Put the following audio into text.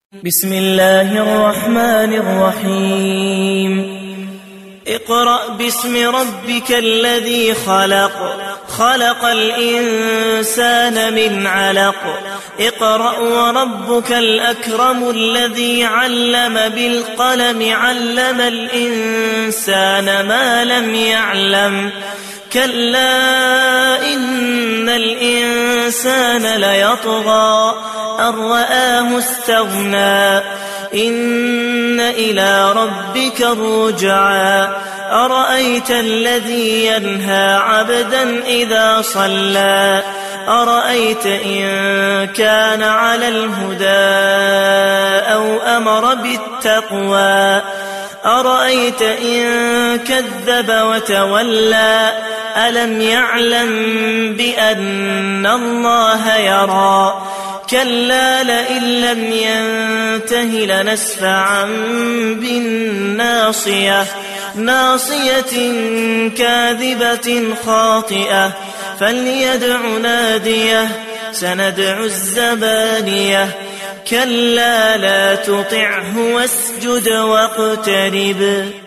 بسم الله الرحمن الرحيم اقرأ باسم ربك الذي خلق خلق الإنسان من علق اقرأ وربك الأكرم الذي علم بالقلم علم الإنسان ما لم يعلم كلا إن الإنسان ليطغى أن رآه استغنى إن إلى ربك الرجعى أرأيت الذي ينهى عبدا إذا صلى أرأيت إن كان على الهدى أو أمر بالتقوى أرأيت إن كذب وتولى ألم يعلم بأن الله يرى كلا لئن لم ينته لنسفعا بالناصية ناصية كاذبة خاطئة فليدع ناديه سندع الزبانية كلا لا تطعه واسجد واقترب